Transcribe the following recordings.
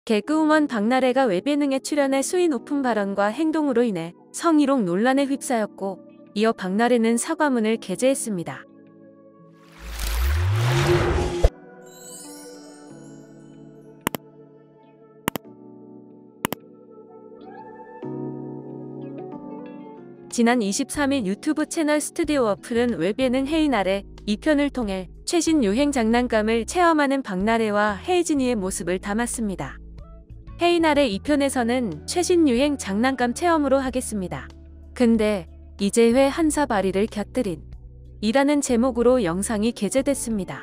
개그우먼 박나래가 웹예능에 출연해 수위 높은 발언과 행동으로 인해 성희롱 논란에 휩싸였고, 이어 박나래는 사과문을 게재했습니다. 지난 23일 유튜브 채널 스튜디오 어플은 웹예능 헤이나래 2편을 통해 최신 유행 장난감을 체험하는 박나래와 혜진이의 모습을 담았습니다. 헤이나래 2편에서는 최신 유행 장난감 체험으로 하겠습니다. 근데 이제 회 한사발이를 곁들인 이라는 제목으로 영상이 게재됐습니다.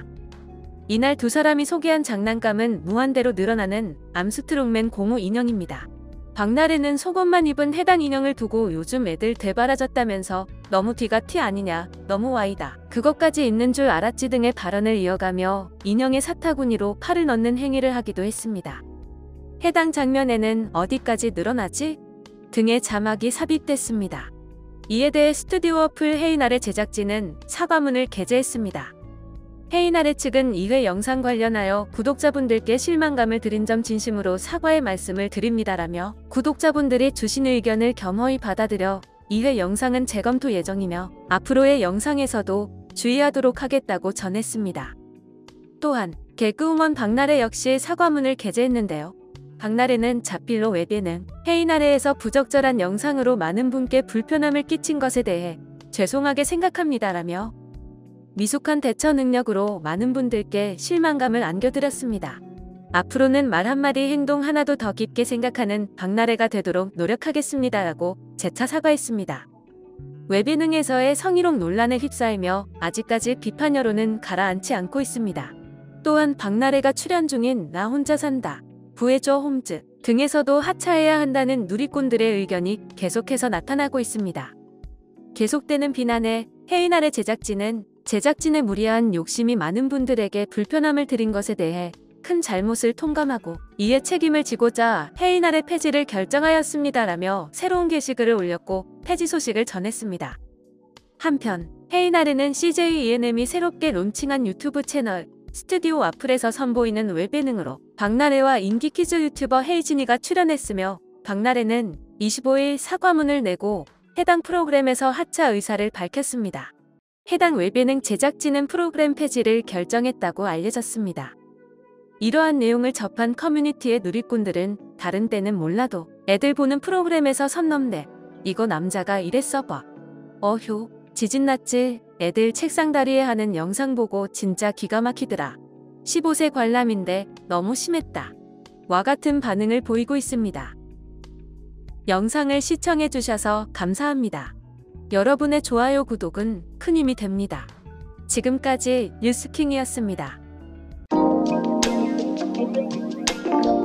이날 두 사람이 소개한 장난감은 무한대로 늘어나는 암스트롱맨 고무 인형입니다. 박나래는 속옷만 입은 해당 인형을 두고 요즘 애들 대바라졌다면서 너무 뒤가 티 아니냐, 너무 와이다, 그것까지 있는 줄 알았지 등의 발언을 이어가며 인형의 사타구니로 팔을 넣는 행위를 하기도 했습니다. 해당 장면에는 어디까지 늘어나지? 등의 자막이 삽입됐습니다. 이에 대해 스튜디오 어플 헤이나래 제작진은 사과문을 게재했습니다. 헤이나래 측은 2회 영상 관련하여 구독자분들께 실망감을 드린 점 진심으로 사과의 말씀을 드립니다라며 구독자분들이 주신 의견을 겸허히 받아들여 2회 영상은 재검토 예정이며 앞으로의 영상에서도 주의하도록 하겠다고 전했습니다. 또한 개그우먼 박나래 역시 사과문을 게재했는데요. 박나래는 자필로 웹예능 헤이나래에서 부적절한 영상으로 많은 분께 불편함을 끼친 것에 대해 죄송하게 생각합니다라며 미숙한 대처 능력으로 많은 분들께 실망감을 안겨드렸습니다. 앞으로는 말 한마디 행동 하나도 더 깊게 생각하는 박나래가 되도록 노력하겠습니다라고 재차 사과했습니다. 웹예능에서의 성희롱 논란에 휩싸이며 아직까지 비판 여론은 가라앉지 않고 있습니다. 또한 박나래가 출연 중인 나 혼자 산다, 구해줘 홈즈 등에서도 하차해야 한다는 누리꾼들의 의견이 계속해서 나타나고 있습니다. 계속되는 비난에 헤이나래 제작진은 제작진의 무리한 욕심이 많은 분들에게 불편함을 드린 것에 대해 큰 잘못을 통감하고 이에 책임을 지고자 헤이나래 폐지를 결정하였습니다라며 새로운 게시글을 올렸고 폐지 소식을 전했습니다. 한편 헤이나래는 CJ ENM이 새롭게 론칭한 유튜브 채널 스튜디오 와플에서 선보이는 웹예능으로 박나래와 인기 퀴즈 유튜버 혜진이가 출연했으며 박나래는 25일 사과문을 내고 해당 프로그램에서 하차 의사를 밝혔습니다. 해당 웹예능 제작진은 프로그램 폐지를 결정했다고 알려졌습니다. 이러한 내용을 접한 커뮤니티의 누리꾼들은 다른 때는 몰라도 애들 보는 프로그램에서 선 넘네, 이거 남자가 이랬어 봐, 어휴 지진났지, 애들 책상다리에 하는 영상 보고 진짜 기가 막히더라, 15세 관람인데 너무 심했다 와 같은 반응을 보이고 있습니다. 영상을 시청해주셔서 감사합니다. 여러분의 좋아요 구독은 큰 힘이 됩니다. 지금까지 뉴스킹이었습니다.